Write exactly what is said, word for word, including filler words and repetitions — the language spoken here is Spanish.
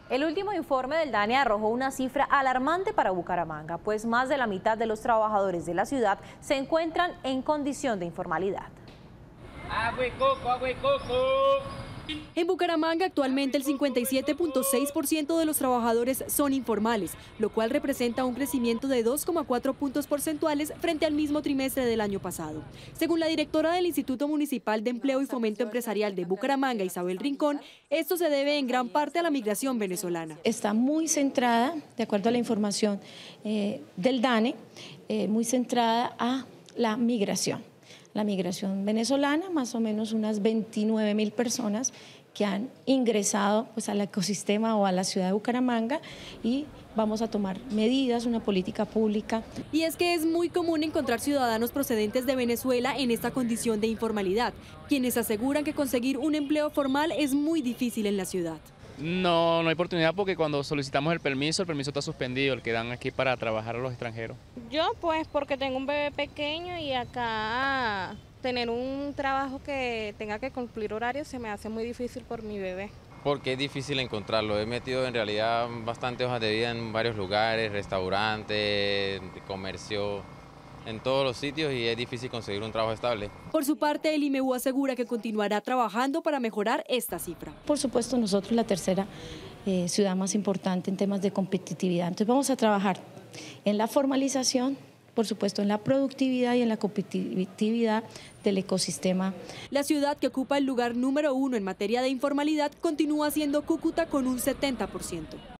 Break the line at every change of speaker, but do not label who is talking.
El último informe del DANE arrojó una cifra alarmante para Bucaramanga, pues más de la mitad de los trabajadores de la ciudad se encuentran en condición de informalidad.
Agua y coco, agua y coco.
En Bucaramanga actualmente el cincuenta y siete punto seis por ciento de los trabajadores son informales, lo cual representa un crecimiento de dos coma cuatro puntos porcentuales frente al mismo trimestre del año pasado. Según la directora del Instituto Municipal de Empleo y Fomento Empresarial de Bucaramanga, Isabel Rincón, esto se debe en gran parte a la migración venezolana.
Está muy centrada, de acuerdo a la información eh, del DANE, eh, muy centrada a la migración. La migración venezolana, más o menos unas veintinueve mil personas que han ingresado pues, al ecosistema o a la ciudad de Bucaramanga, y vamos a tomar medidas, una política pública.
Y es que es muy común encontrar ciudadanos procedentes de Venezuela en esta condición de informalidad, quienes aseguran que conseguir un empleo formal es muy difícil en la ciudad.
No, no hay oportunidad porque cuando solicitamos el permiso, el permiso está suspendido, el que dan aquí para trabajar a los extranjeros.
Yo pues porque tengo un bebé pequeño y acá tener un trabajo que tenga que cumplir horarios se me hace muy difícil por mi bebé.
Porque es difícil encontrarlo. He metido en realidad bastantes hojas de vida en varios lugares, restaurantes, comercio, en todos los sitios, y es difícil conseguir un trabajo estable.
Por su parte, el I M E U asegura que continuará trabajando para mejorar esta cifra.
Por supuesto, nosotros la tercera eh, ciudad más importante en temas de competitividad. Entonces vamos a trabajar en la formalización, por supuesto en la productividad y en la competitividad del ecosistema.
La ciudad, que ocupa el lugar número uno en materia de informalidad, continúa siendo Cúcuta con un setenta por ciento.